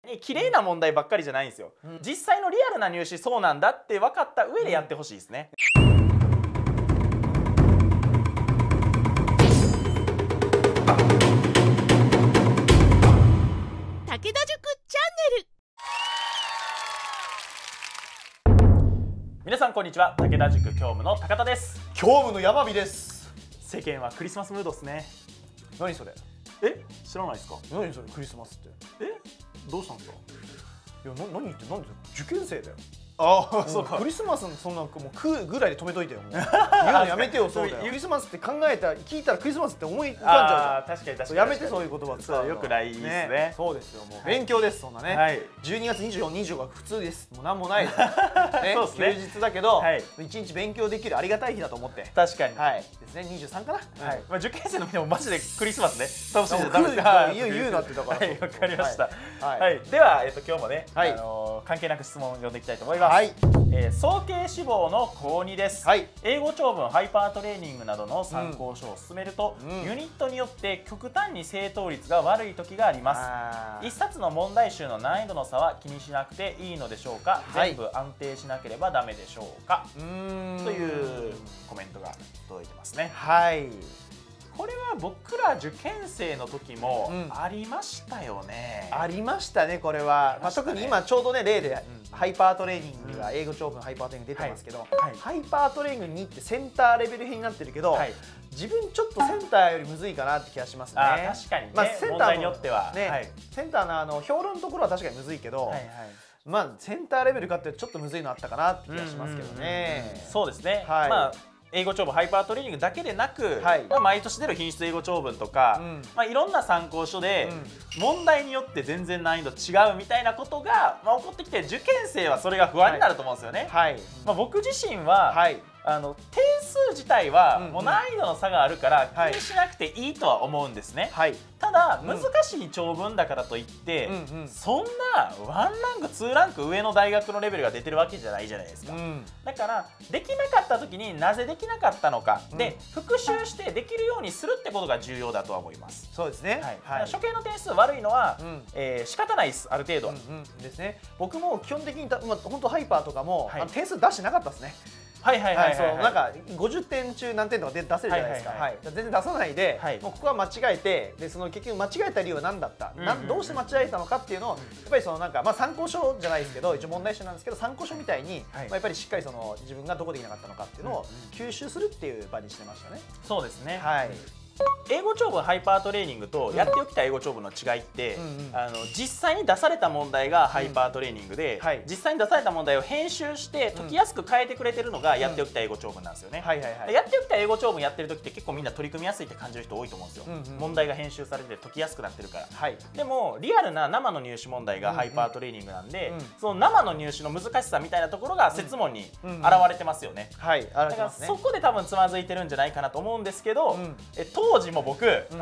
綺麗な問題ばっかりじゃないんですよ。実際のリアルな入試そうなんだって分かった上でやってほしいですね。 武田塾チャンネル。 皆さんこんにちは。武田塾教務の高田です。 教務の山火です。 世間はクリスマスムードですね。 何それ？ 知らないですか？ 何それクリスマスって？ どうしたんですか？ いや何言ってなんで受験生だよ。 ああ、そうか。 クリスマスのそんなもう食うぐらいで止めといてよ。もう言うのやめてよ。そうだよ。クリスマスって聞いたらクリスマスって思い浮かんじゃうじゃん。 確かに確かに。 やめてそういう言葉使うの。 よくないですね。 そうですよ。もう勉強です。そんなね。12月24、25が普通です。もうなんもないです。休日だけど1日勉強できるありがたい日だと思って。 確かに。 はい。ですね。23かな。 まあ受験生のみんなもマジでクリスマスね。楽しんじゃダメですか？ 言うなってだから。 はい、わかりました。はい。では今日もね、関係なく質問を読んでいきたいと思います。はい。早慶志望の高2です。英語長文ハイパートレーニングなどの参考書を進めると、ユニットによって極端に正答率が悪い時があります。一冊の問題集の難易度の差は気にしなくていいのでしょうか？全部安定しなければダメでしょうか？というコメントが届いてますね。はい。これは僕ら受験生の時もありましたよね。 ありましたね、これは。特に今ちょうどね、例でハイパートレーニングが英語長文ハイパートレーニング出てますけど、ハイパートレーニング2ってセンターレベル編になってるけど、自分ちょっとセンターよりむずいかなって気がしますね。 確かにね、問題によってはね、センターの評論のところは確かにむずいけど、まあセンターレベルかってちょっとむずいのあったかなって気がしますけどね。 そうですね。まあ英語長文ハイパートレーニングだけでなく、毎年出る品質英語長文とか、いろんな参考書で問題によって全然難易度違うみたいなことが起こってきて、受験生はそれが不安になると思うんですよね。僕自身は点数自体はもう難易度の差があるから気にしなくていいとは思うんですね。ただ難しい長文だからといってそんな1ランク2ランク上の大学のレベルが出てるわけじゃないじゃないですか。だからできなかった時になぜできなかったのかで復習してできるようにするってことが重要だとは思います。 そうですね。 初見の点数悪いのは仕方ないです。ある程度ですね。僕も基本的に本当ハイパーとかも点数出してなかったですね。なんか50点中何点とか出せるじゃないですか。全然出さないで、もうここは間違えて、でその結局間違えた理由は何だった、どうして間違えたのかっていうのをやっぱりそのなんか参考書じゃないですけど、一応問題集なんですけど参考書みたいにやっぱりしっかりその自分がどこできなかったのかっていうのを吸収するっていう場にしてましたね。 そうですね。英語長文ハイパートレーニングとやっておきたい英語長文の違いって実際に出された問題がハイパートレーニングで実際に出された問題を編集して解きやすく変えてくれてるのがやっておきたい英語長文なんですよね。やっておきたい英語長文やってる時って結構みんな取り組みやすいって感じる人多いと思うんですよ。問題が編集されて解きやすくなってるから。でもリアルな生の入試問題がハイパートレーニングなんで、その生の入試の難しさみたいなところが設問に現れてますよね。だからそこで多分つまずいてるんじゃないかなと思うんですけど、当時も僕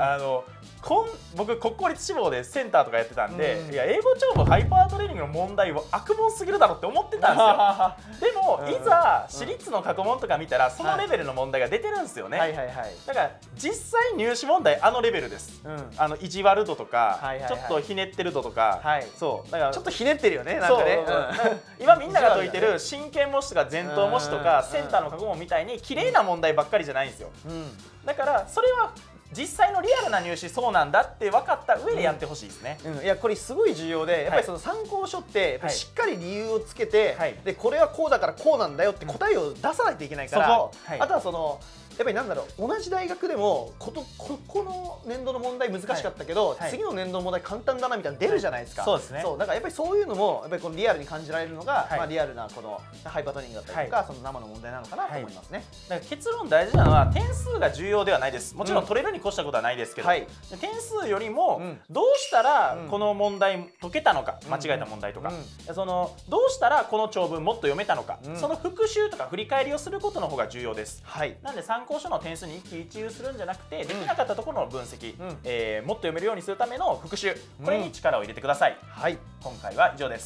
国公立志望でセンターとかやってたんで、いや英語長文ハイパートレーニングの問題は悪問すぎるだろって思ってたんですよ。でもいざ私立の過去問とか見たらそのレベルの問題が出てるんですよね。だから実際入試問題レベルです。意地悪度とかちょっとひねってる度とか、そうだからちょっとひねってるよね。なんかね、今みんなが解いてる真剣模試とか前頭模試とかセンターの過去問みたいに綺麗な問題ばっかりじゃないんですよ。だからそれは実際のリアルな入試そうなんだって分かった上でやってほしいですね。 いやこれすごい重要で、やっぱりその参考書ってしっかり理由をつけて、でこれはこうだからこうなんだよって答えを出さないといけないから、あとはそのやっぱりなんだろう、同じ大学でもこの年度の問題難しかったけど、次の年度の問題簡単だなみたいなの出るじゃないですか。そうですね。そうだからやっぱりそういうのもやっぱりこのリアルに感じられるのが、リアルなこのハイパートレーニングだったりとか、その生の問題なのかなと思いますね。 だから結論大事なのは点数が重要ではないです。もちろん取れるに越したことはないですけど、点数よりもどうしたらこの問題解けたのか、間違えた問題とか、そのどうしたらこの長文もっと読めたのか、その復習とか振り返りをすることの方が重要です。なんで参考書の点数に一喜一憂するんじゃなくて、できなかったところの分析、もっと読めるようにするための復習、これに力を入れてください。今回は以上です。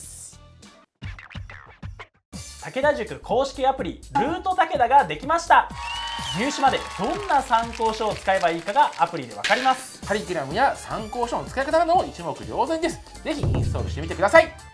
武田塾公式アプリルート武田ができました。入試までどんな参考書を使えばいいかがアプリで分かります。 カリキュラムや参考書の使い方なども一目瞭然です。ぜひインストールしてみてください。